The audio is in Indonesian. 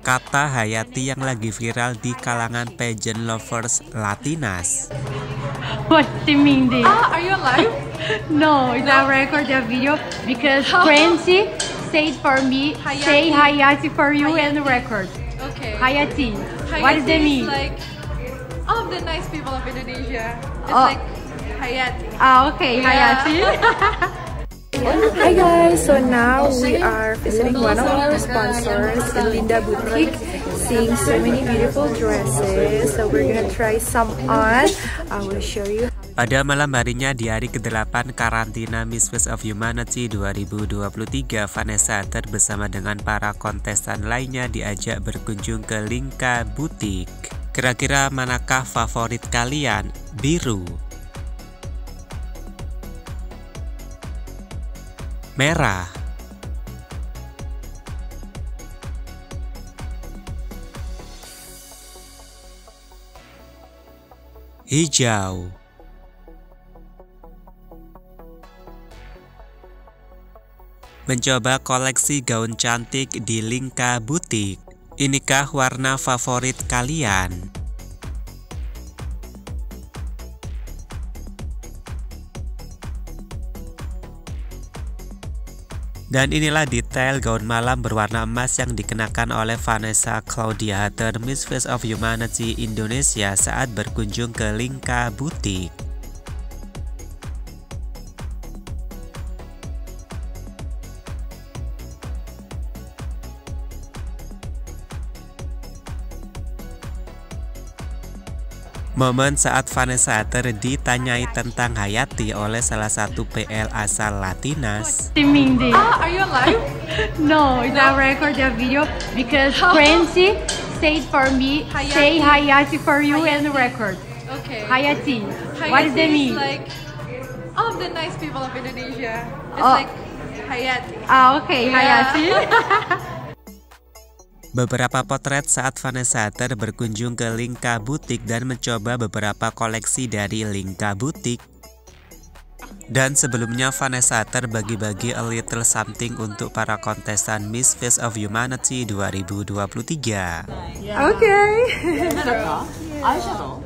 Kata Hayati yang lagi viral di kalangan pageant lovers Latinas. What's the meaning? Are you alive? No, it's a record a video because Francie said for me, Hayati. say Hayati for you Hayati. and record. Okay. Hayati. What does that Hayati mean? is like all of the nice people of Indonesia. It's Oh. like Hayati. Okay, Yeah. Hayati. Hi guys, so now we are visiting one of our sponsors, Linda Boutique, seeing so many beautiful dresses. So we're gonna try some on. I will show you. Pada malam harinya di hari ke-8 karantina Miss Face of Humanity 2023, Vanessa Hudgens bersama dengan para kontestan lainnya diajak berkunjung ke Linka Boutique. Kira-kira manakah favorit kalian? Biru, merah, hijau, mencoba koleksi gaun cantik di Linka Boutique. Inikah warna favorit kalian? Dan inilah detail gaun malam berwarna emas yang dikenakan oleh Vanessa Claudia Hudgens, Miss Face of Humanity Indonesia saat berkunjung ke Linka Boutique. Momen saat Vanessa Hudgens ditanyai tentang Hayati oleh salah satu PL asal Latinas. The meaning? Are you alive? No, it's a record a video because Francie said for me, Hayati. say Hayati for you and Hayati. record. Okay. Hayati. Hayati What does that is mean? like all of the nice people of Indonesia. It's Oh. like Hayati. Okay, Yeah. Hayati. Beberapa potret saat Vanessa Hudgens berkunjung ke Linka Boutique dan mencoba beberapa koleksi dari Linka Boutique. Dan sebelumnya Vanessa Hudgens bagi-bagi a little something untuk para kontestan Miss Face of Humanity 2023. Okay. eyeshadow.